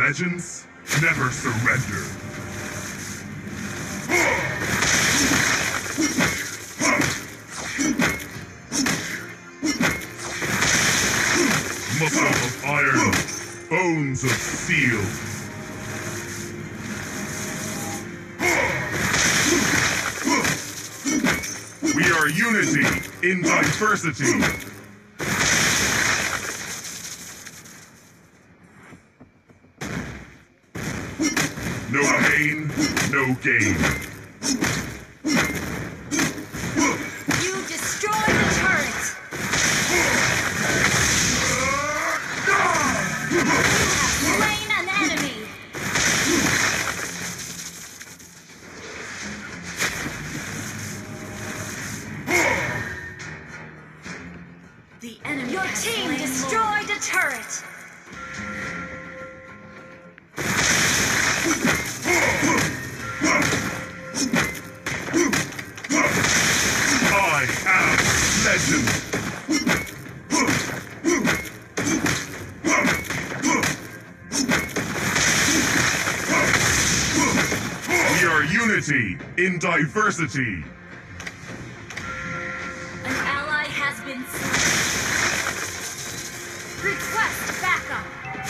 Legends never surrender. Muscle of iron, bones of steel. We are unity in diversity. No pain, no gain. You destroyed the turret! You have slain an enemy! The enemy. Your team destroyed a turret! I am legend. We are unity in diversity. An ally has been slain. Request backup!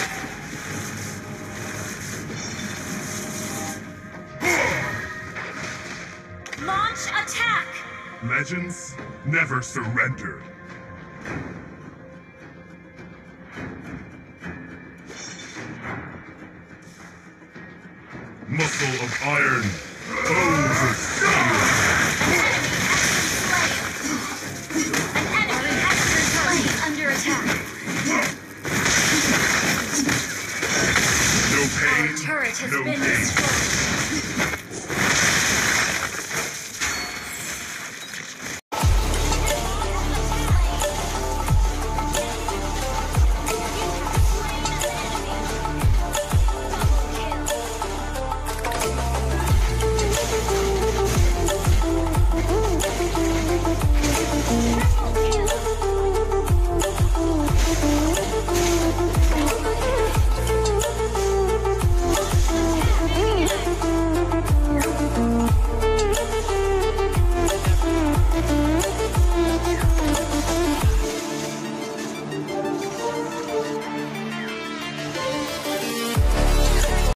Launch attack! Legends never surrender. Muscle of iron, bones of